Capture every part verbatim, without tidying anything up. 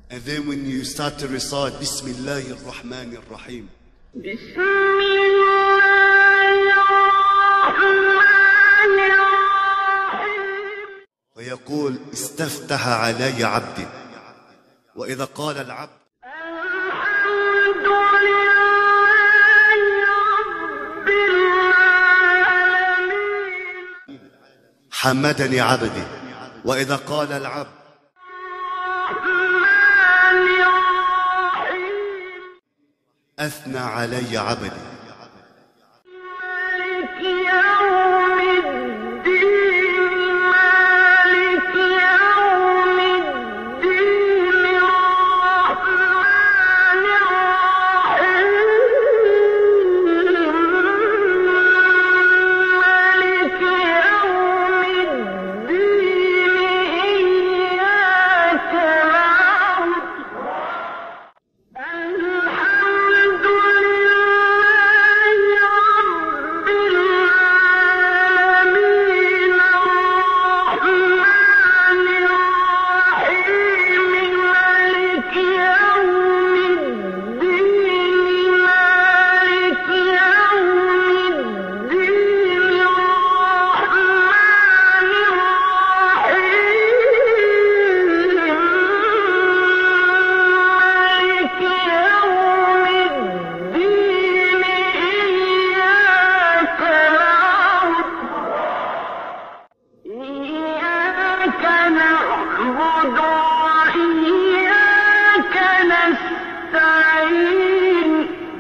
And then when you start to recite Bismillahir Rahmanir Rahim, ويقول استفتح علي عبدي. وإذا قال العبد الحمد لله رب العالمين حمدني عبدي. وإذا قال العبد أثنى علي عبدي. مالك يوم الدين مالك يوم الدين الرحمن الرحيم مالك يوم الدين إياك نعبد وإياك نستعين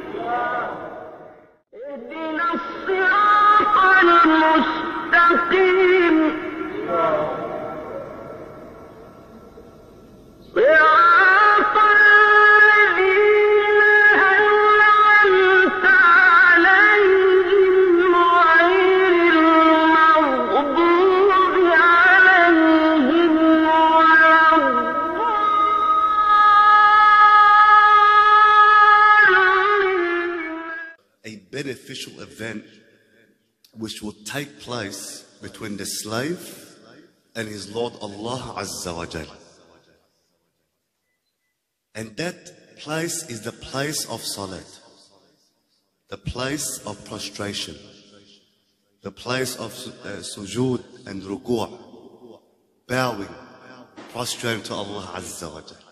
اهدنا الصراط المستقيم صراط الذين أنعمت عليهم غير المغضوب عليهم ولا الضالين. A beneficial event which will take place between the slave and his Lord Allah Azza wa Jal. And that place is the place of salat, the place of prostration, the place of uh, sujood and ruku', bowing, prostrating to Allah Azza wa Jal.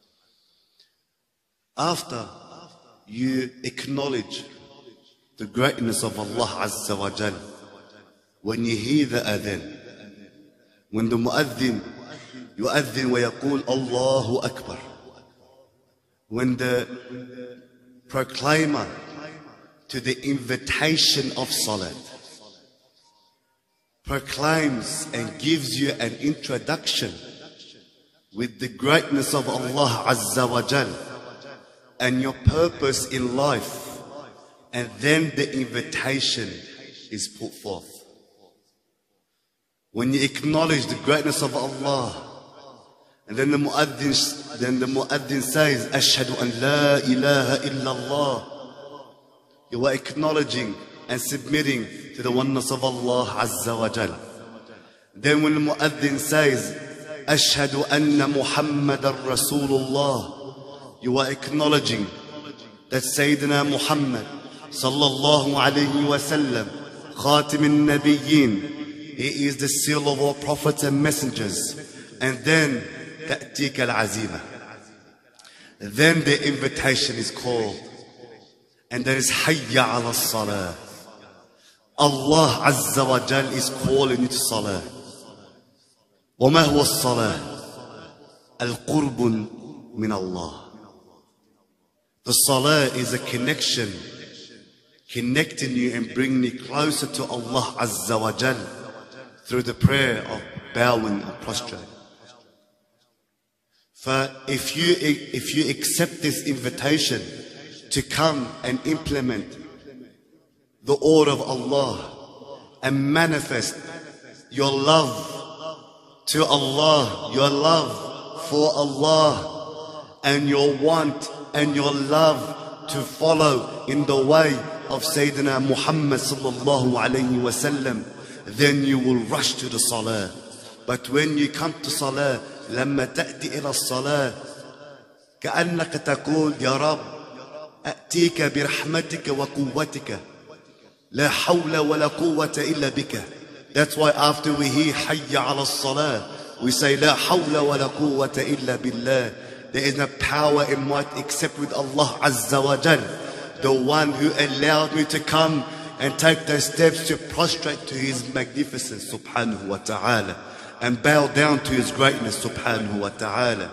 After you acknowledge the greatness of Allah Azza wa Jal, when you hear the adhan, when the mu'adhin yu'adhin wa yaqul Allahu Akbar, when the proclaimer to the invitation of salat proclaims and gives you an introduction with the greatness of Allah Azza wa Jal and your purpose in life, and then the invitation is put forth. When you acknowledge the greatness of Allah, and then the mu'adhin, then the mu'adhin says, Ashhadu an la ilaha illallah. You are acknowledging and submitting to the oneness of Allah Azza wa Jal. Then when the mu'adhin says, Ashhadu anna Muhammadan Rasulullah, you are acknowledging that Sayyidina Muhammad sallallahu alayhi wa sallam, Khatim al-Nabiyyin, he is the seal of all prophets and messengers. And then تأتيك العزيمة. Then the invitation is called, and there is Hayya ala salah. Allah Azza wa Jal is calling you to salah. وما هو الصلاة؟ القرب من الله. The salah is a connection, connecting you and bringing you closer to Allah Azza wa Jal through the prayer of bowing and prostrating. For if you, if you accept this invitation to come and implement the order of Allah and manifest your love to Allah, your love for Allah, and your want and your love to follow in the way of Sayyidina Muhammad sallallahu alayhi wa sallam, then you will rush to the salah. But when you come to salah, لما تأتي إلى الصلاة كأنك تقول يا رب أأتيك برحمتك وقوتك لا حول ولا قوة إلا بك. That's why after we hear حي على الصلاة we say لا حول ولا قوة إلا بالله. There is no power and might except with Allah Azza wa Jal, the one who allowed me to come and take those steps to prostrate to His magnificence subhanahu wa ta'ala and bow down to His greatness subhanahu wa ta'ala.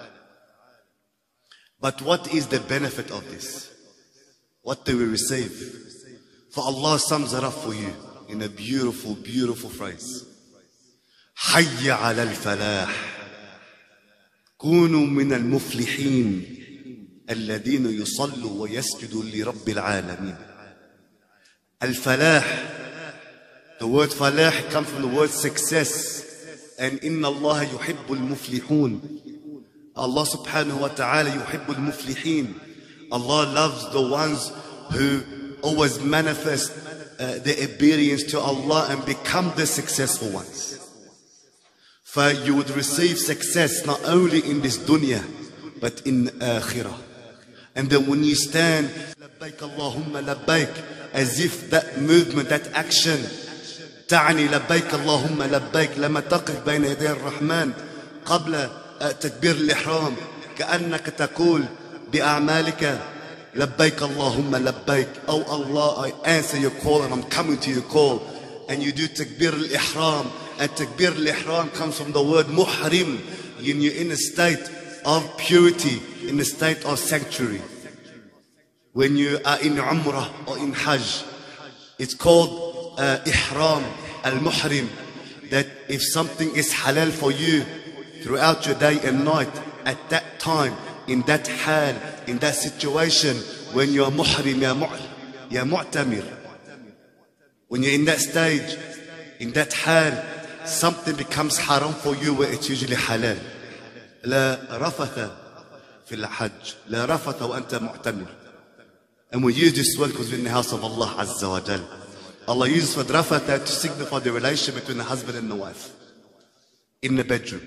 But what is the benefit of this? What do we receive? For Allah sums it up for you in a beautiful, beautiful phrase. حي على الفلاح كونوا من المفلحين الذين يصلوا ويسجدوا لرب العالمين. Al-Falah, the word Falah comes from the word success. And inna Allah yuhibbul muflihun. Allah subhanahu wa ta'ala yuhibbul muflihin. Allah loves the ones who always manifest uh, their obedience to Allah and become the successful ones. For you would receive success not only in this dunya but in akhirah. And then when you stand labbaik Allahumma labbaik, as if that movement, that action, تعني لبيك اللهم لبيك لما تقف بين يدي الرحمن قبل تكبير الإحرام كأنك تقول بأعمالك لبيك اللهم لبيك. Oh Allah, I answer your call and I'm coming to your call. And you do takbir al-ihram, and takbir al-ihram comes from the word muhrim. You're in a state of purity, in a state of sanctuary. When you are in Umrah or in Hajj, it's called uh, Ihram al-Muhrim. That if something is halal for you throughout your day and night, at that time, in that hal, in that situation, when you are Muhrim, ya Mu'tamir, when you're in that stage, in that hal, something becomes haram for you where it's usually halal. لا رفث في الحج، لا رفث وأنت معتمر. And we use this word because we're in the house of Allah Azza wa Jal. Allah uses for rafata to signify the relation between the husband and the wife in the bedroom.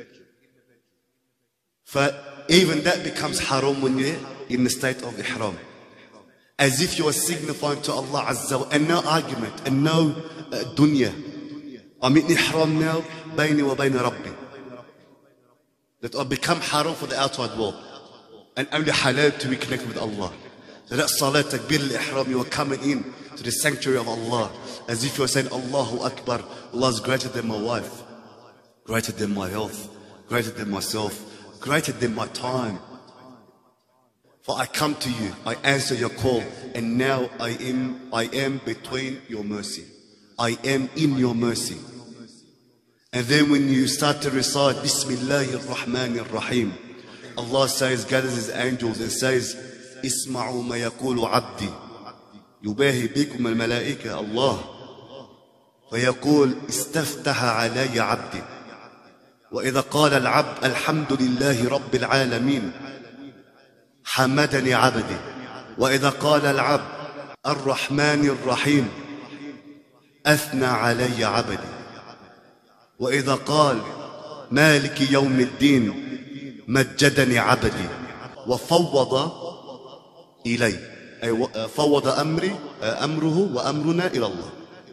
For even that becomes haram when you're in the state of ihram. As if you are signifying to Allah Azza wa Jal, and no argument, and no uh, dunya. I'm in ihram now, bayni wa bayna Rabbi. That will become haram for the outside world. And only halal to be connected with Allah. So that salat, takbir al-ihram, you are coming in to the sanctuary of Allah. As if you are saying, Allahu Akbar, Allah is greater than my wife, greater than my health, greater than myself, greater than my time. For I come to you, I answer your call, and now I am, I am between your mercy. I am in your mercy. And then when you start to recite, Bismillahir Rahmanir Rahim, Allah says, gathers His angels and says, اسمعوا ما يقول عبدي يباهي بكم الملائكة الله فيقول استفتح علي عبدي. وإذا قال العبد الحمد لله رب العالمين حمدني عبدي. وإذا قال العبد الرحمن الرحيم أثنى علي عبدي. وإذا قال مالك يوم الدين مجدني عبدي وفوض إلي، أي فوض أمري أمره وأمرنا إلى الله.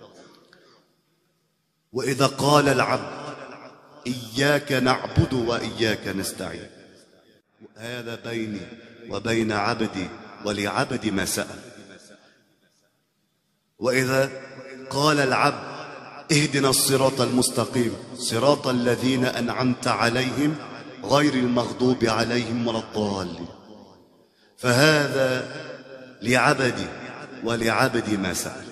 وإذا قال العبد إياك نعبد وإياك نستعين هذا بيني وبين عبدي ولعبدي ما سأل. وإذا قال العبد اهدنا الصراط المستقيم صراط الذين أنعمت عليهم غير المغضوب عليهم ولا الضالين فهذا لعبدي ولعبدي ما سأل.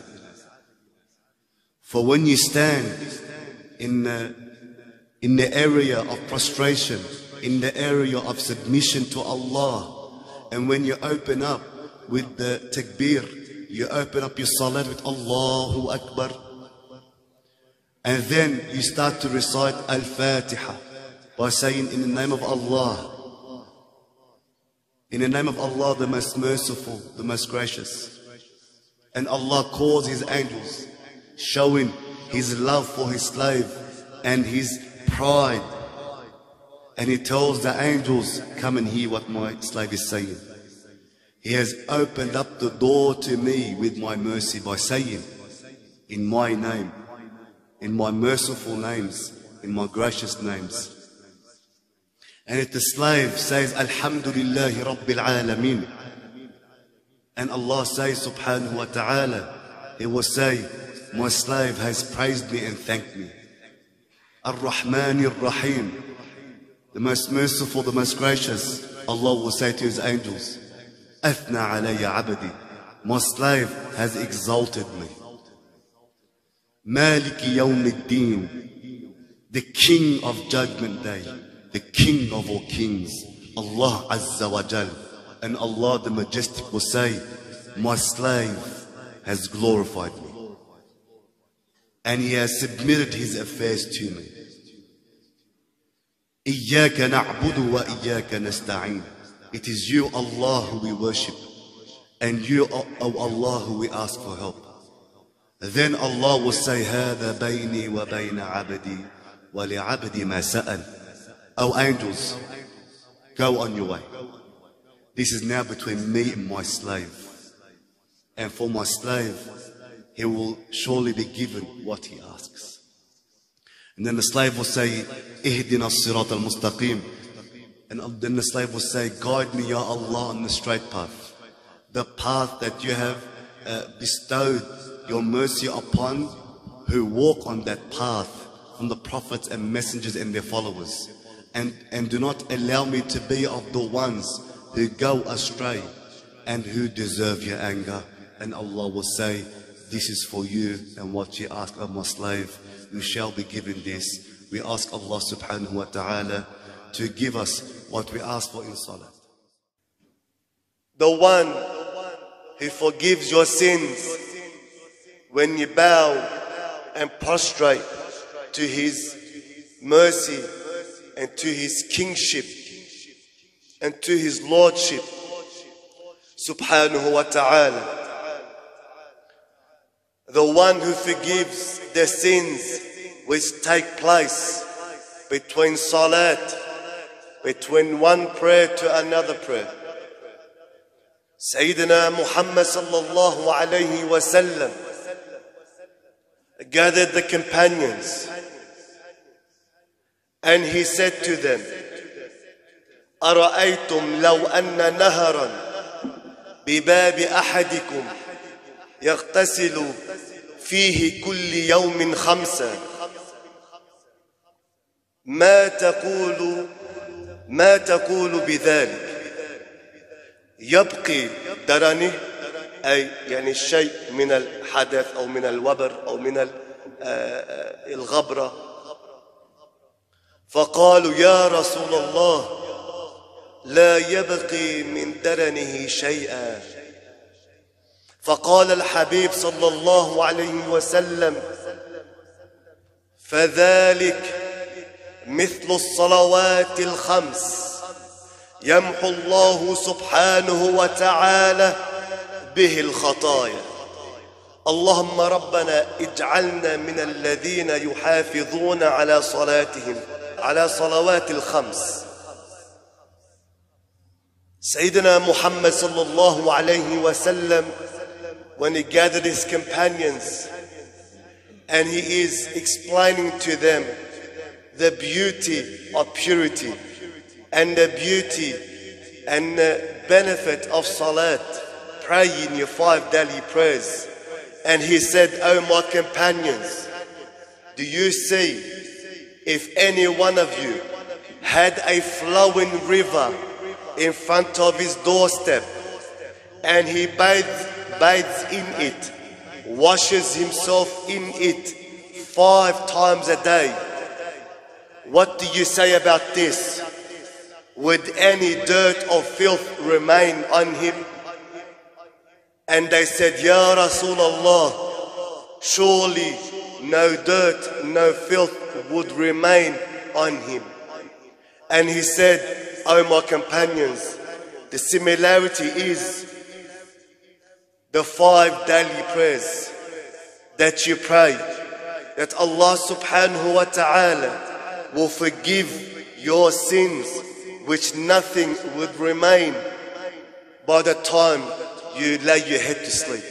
For when you stand in the, in the area of prostration, in the area of submission to Allah, and when you open up with the takbir, you open up your salat with Allahu Akbar, and then you start to recite Al-Fatiha by saying, in the name of Allah, in the name of Allah, the most merciful, the most gracious. And Allah calls His angels, showing His love for His slave and His pride. And he tells the angels, come and hear what my slave is saying. He has opened up the door to me with my mercy by saying, in my name, in my merciful names, in my gracious names. And if the slave says, Alhamdulillahi Rabbil Alameen, and Allah says, Subhanahu wa Ta'ala, He will say, my slave has praised me and thanked me. Ar-Rahman Ar-Rahim, the most merciful, the most gracious. Allah will say to His angels, Athna alayya abadi, my slave has exalted me. Maliki Yawmiddin, the King of Judgment Day, the King of all kings, Allah Azza wa Jal. And Allah the Majestic will say, my slave has glorified me. And he has submitted his affairs to me. Iyaka na'budu wa iyaka nasta'in. It is you, Allah, who we worship, and you, O Allah, who we ask for help. Then Allah will say, هذا بيني وبين عبدي ولعبدي ما سأل. O angels, go on your way. This is now between me and my slave. And for my slave, he will surely be given what he asks. And then the slave will say, Ihdina as-sirat al-mustaqim. And then the slave will say, guide me, Ya Allah, on the straight path. The path that you have uh, bestowed your mercy upon who walk on that path from the prophets and messengers and their followers. And, and do not allow me to be of the ones who go astray and who deserve your anger. And Allah will say, this is for you, and what you ask of my slave, you shall be given this. We ask Allah subhanahu wa ta'ala to give us what we ask for in salah. The one who forgives your sins when you bow and prostrate to His mercy and to His kingship and to His lordship subhanahu wa ta'ala. The one who forgives the sins which take place between salat, between one prayer to another prayer. Sayyidina Muhammad sallallahu alayhi wa sallam gathered the companions and he said to them, أرأيتم لو أن نهرا بباب أحدكم يغتسل فيه كل يوم خمسة ما تقول ما تقول بذلك يبقي درنه أي يعني الشيء من الحدث أو من الوبر أو من الغبرة. فقالوا يا رسول الله لا يبقي من درنه شيئا. فقال الحبيب صلى الله عليه وسلم فذلك مثل الصلوات الخمس يمحو الله سبحانه وتعالى به الخطايا. اللهم ربنا اجعلنا من الذين يحافظون على صلاتهم على صلوات الخمس. Sayyidina Muhammad sallallahu alayhi wa sallam, when he gathered his companions and he is explaining to them the beauty of purity and the beauty and the benefit of salat, praying your five daily prayers. And he said, oh my companions, do you see if any one of you had a flowing river in front of his doorstep and he bathes, bathes in it, washes himself in it five times a day, what do you say about this? Would any dirt or filth remain on him? And they said, Ya Rasulullah, surely no dirt, no filth would remain on him. And he said, oh my companions, the similarity is the five daily prayers that you pray, that Allah subhanahu wa ta'ala will forgive your sins, which nothing would remain by the time you lay your head to sleep.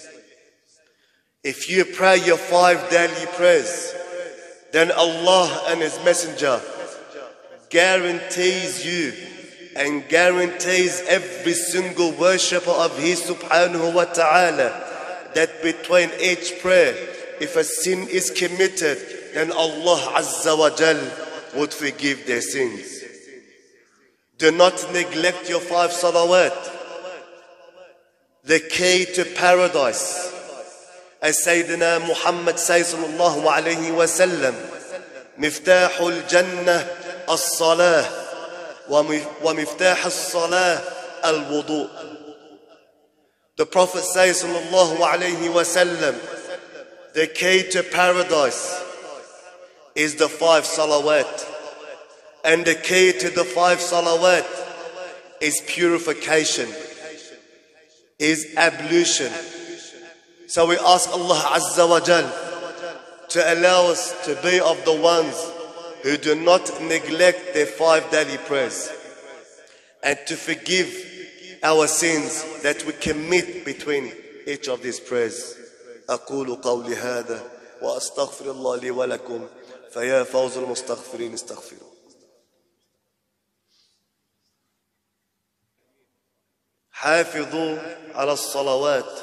If you pray your five daily prayers, then Allah and His Messenger guarantees you and guarantees every single worshipper of His subhanahu wa ta'ala that between each prayer, if a sin is committed, then Allah Azza wa Jal would forgive their sins. Do not neglect your five salawat. The key to paradise, as Sayyidina Muhammad says sallallahu alayhi wa sallam, Miftahul Jannah as-salah wa miftah as-salah al-wudu. The Prophet says sallallahu alayhi wa sallam, the key to paradise is the five salawat. And the key to the five salawat is purification, is ablution. So we ask Allah Azza wa Jal to allow us to be of the ones who do not neglect their five daily prayers, and to forgive our sins that we commit between each of these prayers. أقول قولي هذا وأستغفر الله لي ولكم فيا فوز المستغفرين استغفروا. حافظوا على الصلوات.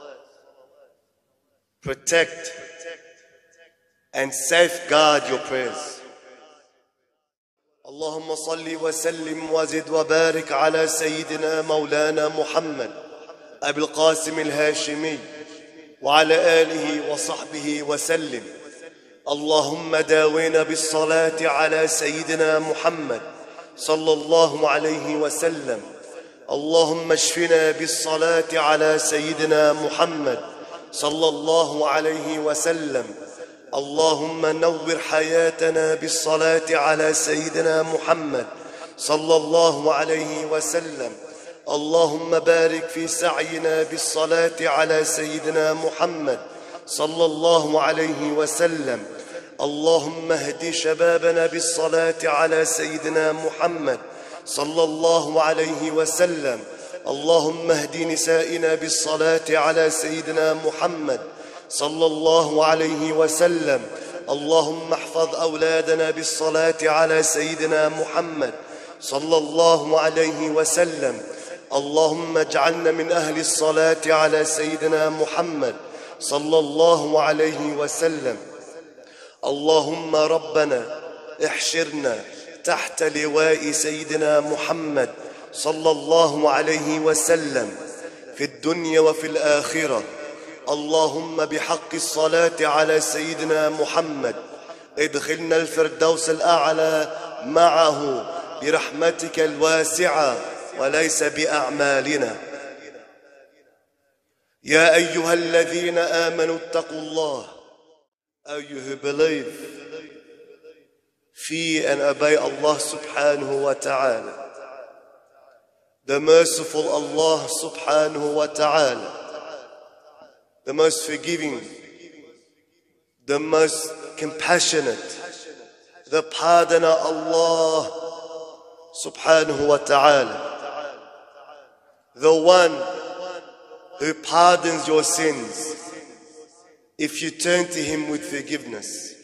Protect and safeguard your prayers. اللهم صل وسلم وزد وبارك على سيدنا مولانا محمد أبي القاسم الهاشمي وعلى آله وصحبه وسلم. اللهم داوينا بالصلاة على سيدنا محمد صلى الله عليه وسلم. اللهم اشفنا بالصلاة على سيدنا محمد صلى الله عليه وسلم. اللهم نور حياتنا بالصلاة على سيدنا محمد صلى الله عليه وسلم. اللهم بارك في سعينا بالصلاة على سيدنا محمد صلى الله عليه وسلم. اللهم اهد شبابنا بالصلاة على سيدنا محمد صلى الله عليه وسلم. اللهم اهد نسائنا بالصلاة على سيدنا محمد صلى الله عليه وسلم. اللهم احفظ أولادنا بالصلاة على سيدنا محمد صلى الله عليه وسلم. اللهم اجعلنا من أهل الصلاة على سيدنا محمد صلى الله عليه وسلم. اللهم ربنا احشرنا تحت لواء سيدنا محمد صلى الله عليه وسلم في الدنيا وفي الآخرة. اللهم بحق الصلاة على سيدنا محمد ادخلنا الفردوس الأعلى معه برحمتك الواسعة وليس بأعمالنا. يا أيها الذين آمنوا اتقوا الله. O you who believe, fear and obey Allah subhanahu wa ta'ala, the merciful Allah subhanahu wa ta'ala, the most forgiving, the most compassionate, the pardoner Allah subhanahu wa ta'ala, the one who pardons your sins if you turn to Him with forgiveness.